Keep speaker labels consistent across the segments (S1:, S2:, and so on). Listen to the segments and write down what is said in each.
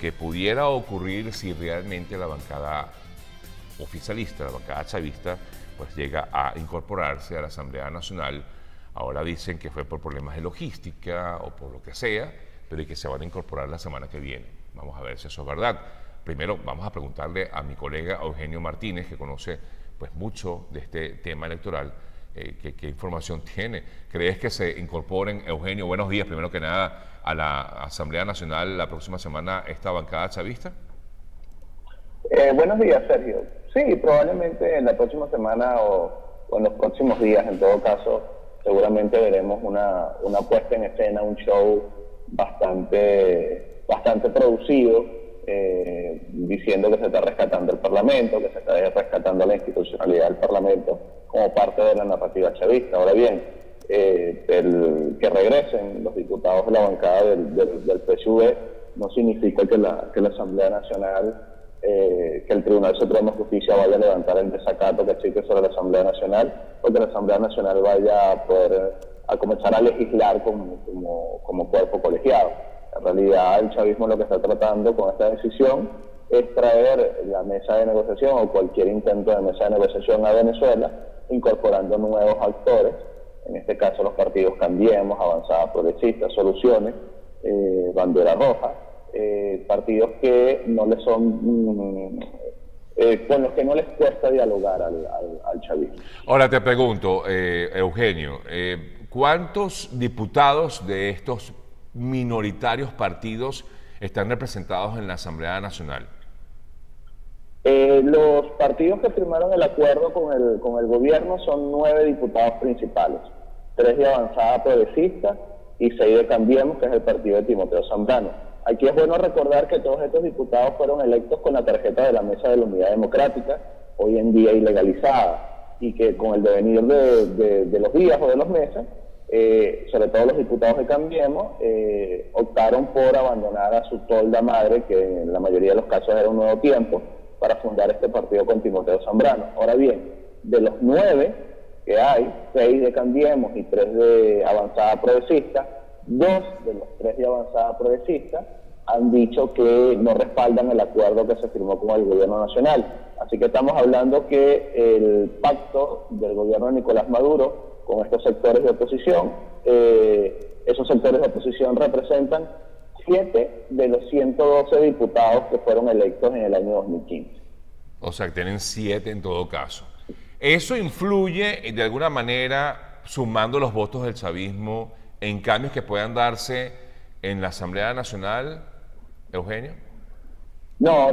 S1: que pudiera ocurrir si realmente la bancada oficialista, la bancada chavista, pues llega a incorporarse a la Asamblea Nacional. Ahora dicen que fue por problemas de logística o por lo que sea, pero y que se van a incorporar la semana que viene. Vamos a ver si eso es verdad. Primero vamos a preguntarle a mi colega Eugenio Martínez, que conoce pues mucho de este tema electoral, ¿qué información tiene? ¿Crees que se incorporen, Eugenio, buenos días, primero que nada, a la Asamblea Nacional la próxima semana esta bancada chavista?
S2: Buenos días, Sergio. Sí, probablemente en la próxima semana o en los próximos días, en todo caso, seguramente veremos una puesta en escena, un show bastante producido, diciendo que se está rescatando el Parlamento, que se está rescatando la institucionalidad del Parlamento como parte de la narrativa chavista. Ahora bien, que regresen los diputados de la bancada del PSUV no significa que la Asamblea Nacional, que el Tribunal Supremo de Justicia vaya a levantar el desacato que existe sobre la Asamblea Nacional, o que la Asamblea Nacional vaya a comenzar a legislar como cuerpo colegiado. En realidad, el chavismo lo que está tratando con esta decisión es traer la mesa de negociación o cualquier intento de mesa de negociación a Venezuela, incorporando nuevos actores, en este caso los partidos Cambiemos, Avanzada Progresista, Soluciones, Bandera Roja, partidos que no les son, con los que no les cuesta dialogar al chavismo.
S1: Ahora te pregunto, Eugenio, ¿cuántos diputados de estos minoritarios partidos están representados en la Asamblea Nacional?
S2: Los partidos que firmaron el acuerdo con el gobierno son 9 diputados principales, 3 de Avanzada Progresista y 6 de Cambiemos, que es el partido de Timoteo Zambrano. Aquí es bueno recordar que todos estos diputados fueron electos con la tarjeta de la Mesa de la Unidad Democrática, hoy en día ilegalizada, y que con el devenir de los días o de los meses, sobre todo los diputados de Cambiemos, optaron por abandonar a su tolda madre, que en la mayoría de los casos era un Nuevo Tiempo, para fundar este partido con Timoteo Zambrano. Ahora bien, de los 9 que hay, 6 de Cambiemos y 3 de Avanzada Progresista, 2 de los 3 de Avanzada Progresista han dicho que no respaldan el acuerdo que se firmó con el gobierno nacional. Así que estamos hablando que el pacto del gobierno de Nicolás Maduro con estos sectores de oposición, esos sectores de oposición representan 7 de los 112 diputados que fueron electos en el año 2015.
S1: O sea, que tienen 7 en todo caso. ¿Eso influye de alguna manera, sumando los votos del chavismo, en cambios que puedan darse en la Asamblea Nacional, Eugenio?
S2: No,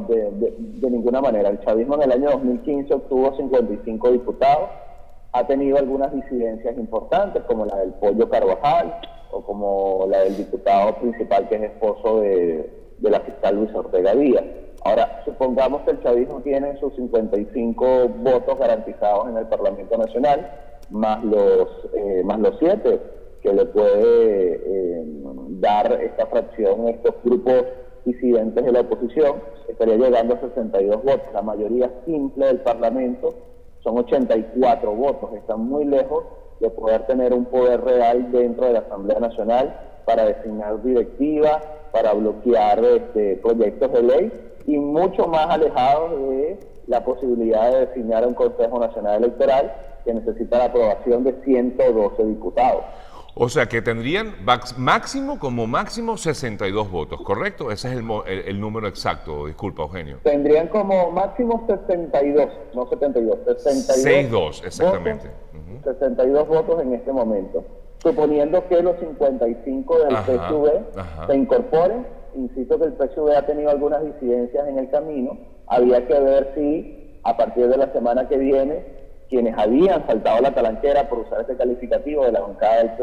S2: de ninguna manera. El chavismo en el año 2015 obtuvo 55 diputados, ha tenido algunas disidencias importantes, como la del Pollo Carvajal, o como la del diputado principal, que es esposo de la fiscal Luisa Ortega Díaz. Ahora, supongamos que el chavismo tiene sus 55 votos garantizados en el Parlamento Nacional, más los 7 que le puede dar esta fracción, estos grupos disidentes de la oposición, estaría llegando a 62 votos. La mayoría simple del Parlamento son 84 votos, están muy lejos de poder tener un poder real dentro de la Asamblea Nacional para designar directivas, para bloquear proyectos de ley, y mucho más alejados de la posibilidad de designar un Consejo Nacional Electoral que necesita la aprobación de 112 diputados.
S1: O sea, que tendrían como máximo 62 votos, ¿correcto? Ese es el número exacto, disculpa, Eugenio.
S2: Tendrían como máximo 62, no 72,
S1: 62 exactamente.
S2: Votos, 62 votos en este momento. Suponiendo que los 55 del PSUV se incorporen, insisto que el PSUV ha tenido algunas disidencias en el camino, había que ver si a partir de la semana que viene quienes habían saltado la talanquera, por usar este calificativo de la bancada del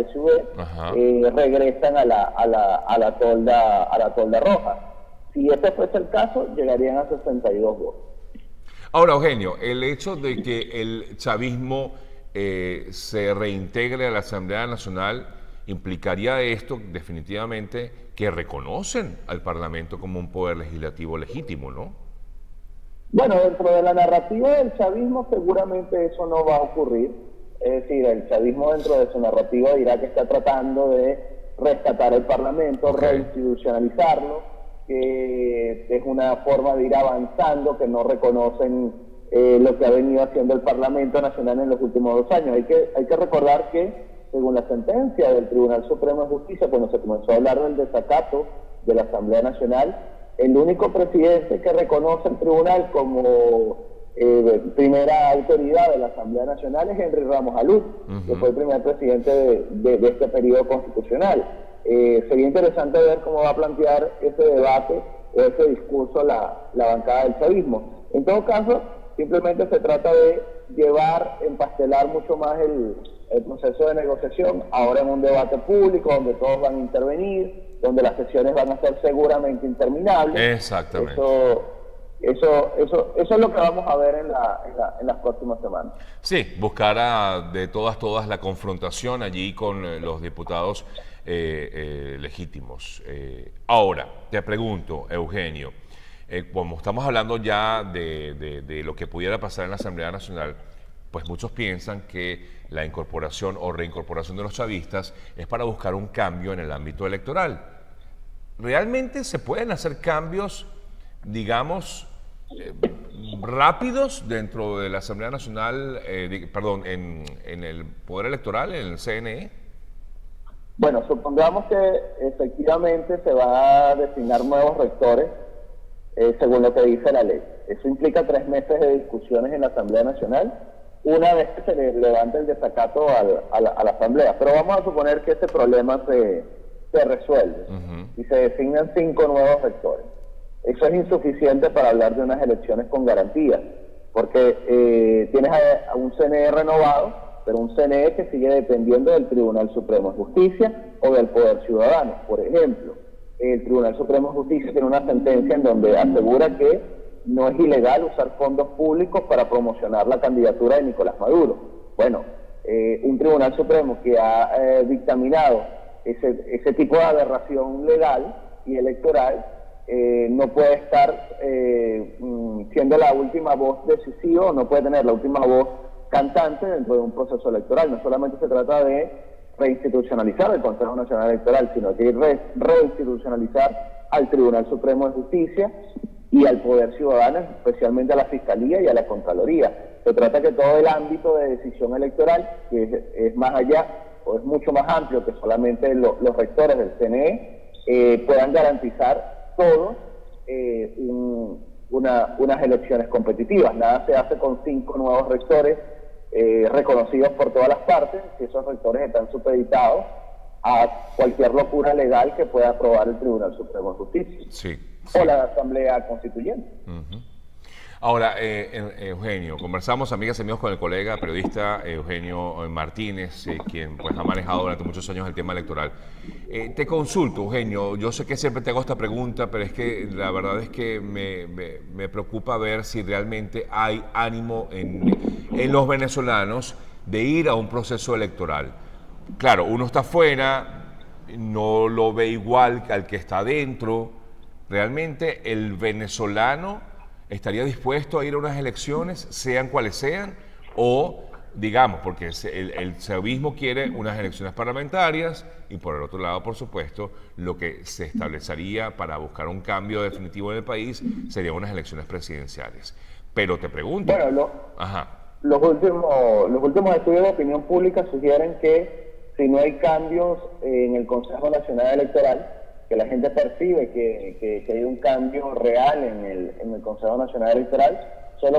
S2: PSUV, regresan a la tolda roja. Si este fuese el caso, llegarían a 62 votos.
S1: Ahora, Eugenio, el hecho de que el chavismo se reintegre a la Asamblea Nacional implicaría esto definitivamente que reconocen al Parlamento como un poder legislativo legítimo, ¿no?
S2: Bueno, dentro de la narrativa del chavismo seguramente eso no va a ocurrir. Es decir, el chavismo dentro de su narrativa dirá que está tratando de rescatar el Parlamento, reinstitucionalizarlo, que es una forma de ir avanzando, que no reconocen lo que ha venido haciendo el Parlamento Nacional en los últimos 2 años. Hay que recordar que, según la sentencia del Tribunal Supremo de Justicia, cuando se comenzó a hablar del desacato de la Asamblea Nacional, el único presidente que reconoce el tribunal como primera autoridad de la Asamblea Nacional es Henry Ramos Alud, que fue el primer presidente de este periodo constitucional. Sería interesante ver cómo va a plantear ese debate o ese discurso la bancada del chavismo. En todo caso, simplemente se trata de empastelar mucho más el proceso de negociación, ahora en un debate público donde todos van a intervenir, donde las sesiones van a ser seguramente interminables.
S1: Exactamente.
S2: Eso es lo que vamos a ver en las próximas semanas.
S1: Sí, buscar de todas la confrontación allí con los diputados legítimos. Ahora, te pregunto, Eugenio, como estamos hablando ya de lo que pudiera pasar en la Asamblea Nacional, pues muchos piensan que la incorporación o reincorporación de los chavistas es para buscar un cambio en el ámbito electoral. ¿Realmente se pueden hacer cambios, digamos, rápidos dentro de la Asamblea Nacional, en el Poder Electoral, en el CNE?
S2: Bueno, supongamos que efectivamente se va a designar nuevos rectores, según lo que dice la ley. Eso implica 3 meses de discusiones en la Asamblea Nacional, una vez que se le levante el desacato a la Asamblea. Pero vamos a suponer que ese problema se resuelve y se designan 5 nuevos rectores. Eso es insuficiente para hablar de unas elecciones con garantías, porque tienes a un CNE renovado, pero un CNE que sigue dependiendo del Tribunal Supremo de Justicia o del Poder Ciudadano. Por ejemplo, el Tribunal Supremo de Justicia tiene una sentencia en donde asegura que no es ilegal usar fondos públicos para promocionar la candidatura de Nicolás Maduro. Bueno, un Tribunal Supremo que ha dictaminado ese tipo de aberración legal y electoral no puede estar siendo la última voz decisiva, no puede tener la última voz cantante dentro de un proceso electoral. No solamente se trata de reinstitucionalizar el Consejo Nacional Electoral, sino de reinstitucionalizar al Tribunal Supremo de Justicia y al Poder Ciudadano, especialmente a la Fiscalía y a la Contraloría. Se trata que todo el ámbito de decisión electoral, que es más allá o es mucho más amplio que solamente los rectores del CNE, puedan garantizar todos unas elecciones competitivas. Nada se hace con 5 nuevos rectores reconocidos por todas las partes, si esos rectores están supeditados a cualquier locura legal que pueda aprobar el Tribunal Supremo de Justicia.
S1: Sí.
S2: O la Asamblea Constituyente.
S1: Ahora, Eugenio, conversamos, amigas y amigos, con el colega periodista Eugenio Martínez, quien pues ha manejado durante muchos años el tema electoral. Te consulto, Eugenio, yo sé que siempre te hago esta pregunta, pero es que la verdad es que me preocupa ver si realmente hay ánimo en los venezolanos de ir a un proceso electoral. Claro, uno está afuera, no lo ve igual que al que está adentro. ¿Realmente el venezolano estaría dispuesto a ir a unas elecciones, sean cuales sean? O, digamos, porque el chavismo quiere unas elecciones parlamentarias y por el otro lado, por supuesto, lo que se establecería para buscar un cambio definitivo en el país serían unas elecciones presidenciales. Pero te pregunto...
S2: Bueno, los últimos estudios de opinión pública sugieren que si no hay cambios en el Consejo Nacional Electoral, que la gente percibe que hay un cambio real en el Consejo Nacional Electoral, solo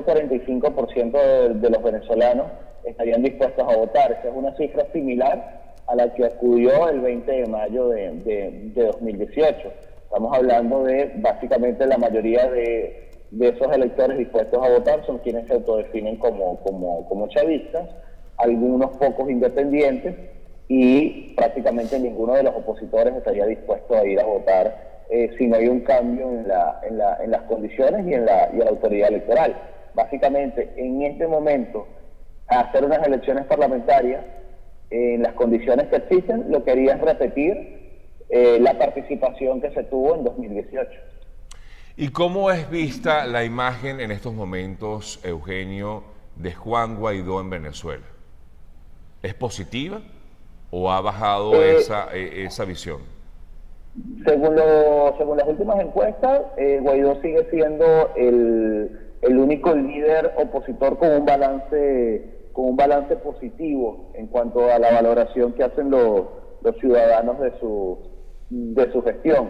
S2: 45% de los venezolanos estarían dispuestos a votar. Esa es una cifra similar a la que acudió el 20 de mayo de 2018. Estamos hablando de, básicamente, la mayoría de esos electores dispuestos a votar son quienes se autodefinen como chavistas, algunos pocos independientes, y prácticamente ninguno de los opositores estaría dispuesto a ir a votar si no hay un cambio en las condiciones y en la autoridad electoral. Básicamente, en este momento, hacer unas elecciones parlamentarias en las condiciones que existen, lo que haría es repetir la participación que se tuvo en 2018.
S1: ¿Y cómo es vista la imagen en estos momentos, Eugenio, de Juan Guaidó en Venezuela? ¿Es positiva o ha bajado esa visión?
S2: Según las últimas encuestas, Guaidó sigue siendo el único líder opositor con un balance positivo en cuanto a la valoración que hacen los ciudadanos de su gestión.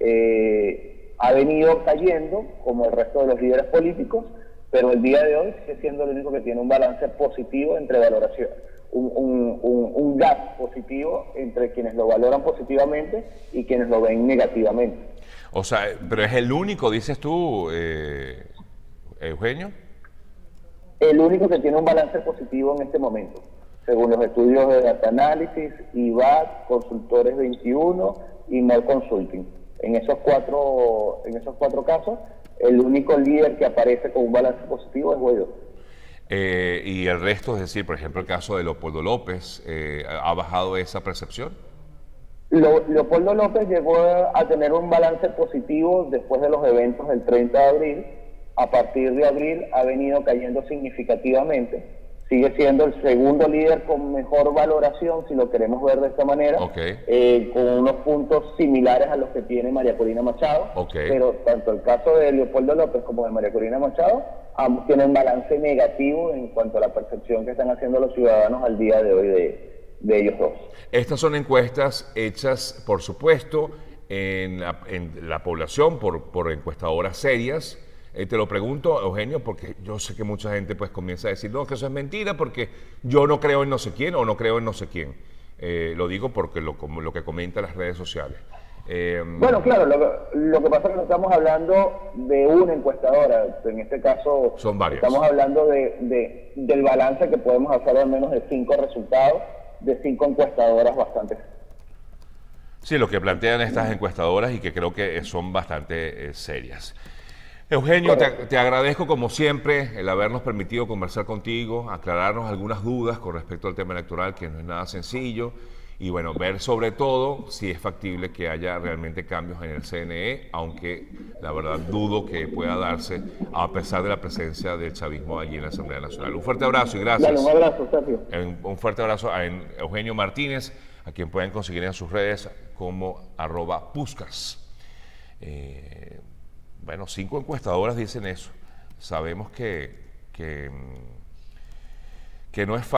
S2: Ha venido cayendo, como el resto de los líderes políticos, pero el día de hoy sigue siendo el único que tiene un balance positivo entre valoración, un gap positivo entre quienes lo valoran positivamente y quienes lo ven negativamente.
S1: O sea, pero es el único, dices tú, Eugenio.
S2: El único que tiene un balance positivo en este momento, según los estudios de Data Analysis, IBAT, Consultores 21 y More Consulting. En esos cuatro casos, el único líder que aparece con un balance positivo es Guaidó.
S1: Y el resto, es decir, por ejemplo, el caso de Leopoldo López, ¿ha bajado esa percepción?
S2: Leopoldo López llegó a tener un balance positivo después de los eventos del 30 de abril. A partir de abril ha venido cayendo significativamente. Sigue siendo el segundo líder con mejor valoración, si lo queremos ver de esta manera, con unos puntos similares a los que tiene María Corina Machado, pero tanto el caso de Leopoldo López como de María Corina Machado, ambos tienen balance negativo en cuanto a la percepción que están haciendo los ciudadanos al día de hoy de ellos dos.
S1: Estas son encuestas hechas, por supuesto, en la población por encuestadoras serias. Te lo pregunto, Eugenio, porque yo sé que mucha gente pues comienza a decir, no, que eso es mentira porque yo no creo en no sé quién o no creo en no sé quién. Lo digo porque lo que comentan las redes sociales.
S2: Bueno, claro, lo que pasa es que no estamos hablando de una encuestadora, en este caso
S1: son varias.
S2: Estamos hablando del balance que podemos hacer al menos de 5 resultados, de 5 encuestadoras bastante.
S1: Sí, lo que plantean estas encuestadoras y que creo que son bastante serias. Eugenio, te agradezco como siempre el habernos permitido conversar contigo, aclararnos algunas dudas con respecto al tema electoral, que no es nada sencillo, y bueno, ver sobre todo si es factible que haya realmente cambios en el CNE, aunque la verdad dudo que pueda darse a pesar de la presencia del chavismo allí en la Asamblea Nacional. Un fuerte abrazo y gracias.
S2: Dale, un abrazo, Sergio.
S1: Un fuerte abrazo a Eugenio Martínez, a quien pueden conseguir en sus redes como @Puskas. Bueno, 5 encuestadoras dicen eso. Sabemos que no es fácil.